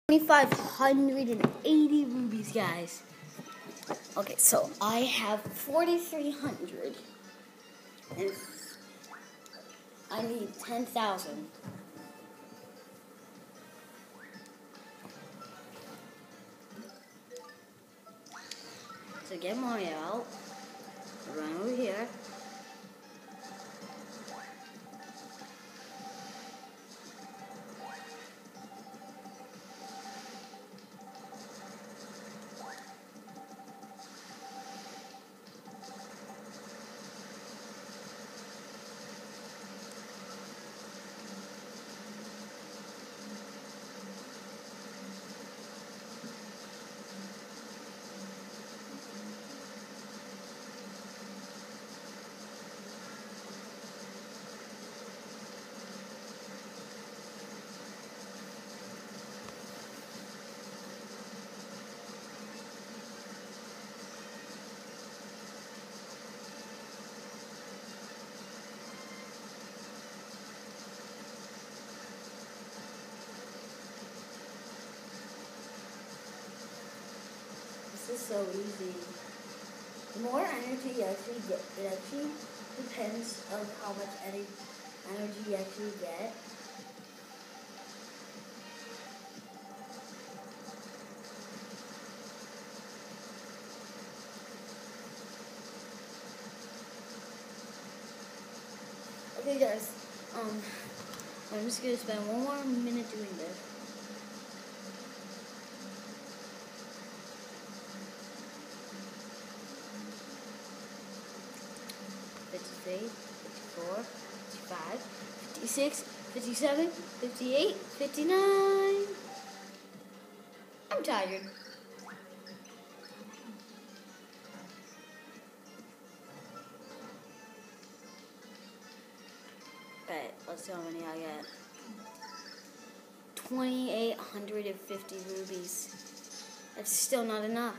2,580 rubies, guys. Okay, so I have 4,300. And I need 10,000. So get Mario out. Run over here. This is so easy. The more energy you actually get, it actually depends on how much energy you actually get. Okay, guys. I'm just gonna spend one more minute doing this. $53, $54, $55, $56, $57, $58, $59. I'm tired. Alright, let's see how many I get. 2,850 rubies. That's still not enough.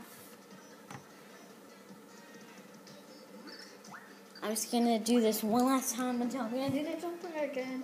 I'm just gonna do this one last time until I'm gonna do the jumper again.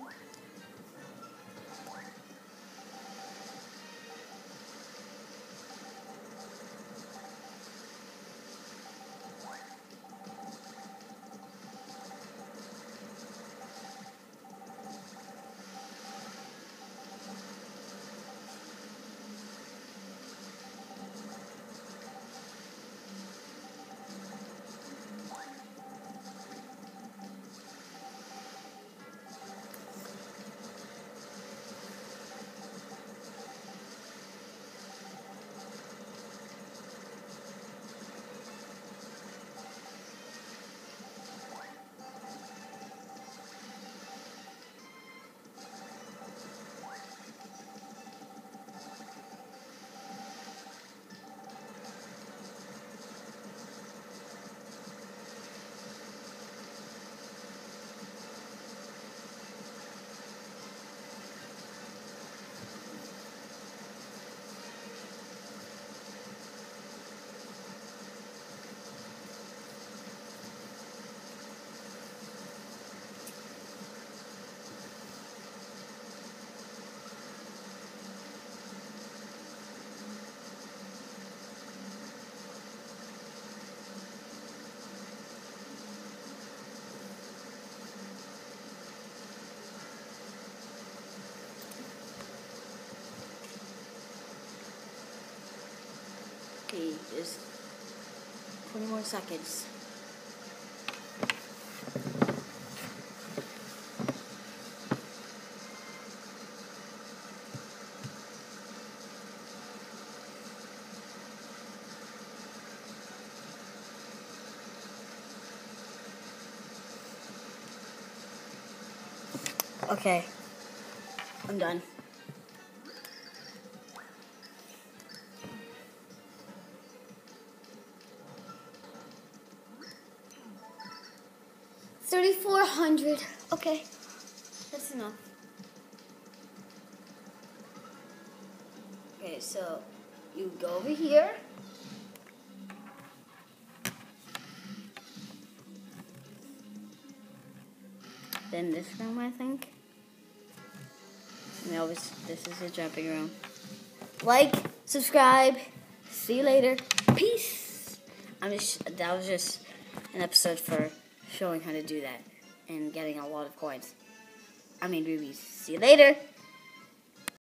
Okay, just 20 more seconds. Okay, I'm done. $3,400. Okay, that's enough. Okay, so you go over here. Then this room, I think. No, this is a jumping room. like, subscribe. See you later. Peace. That was just an episode for showing how to do that and getting a lot of coins. Rubies. See you later.